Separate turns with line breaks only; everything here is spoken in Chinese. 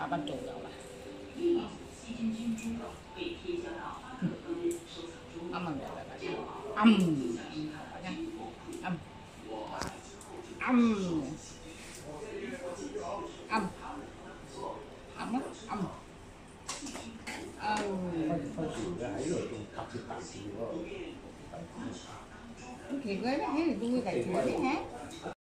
爸爸重要了。慢慢来，奇怪咧，喺度都會計住啲嚇。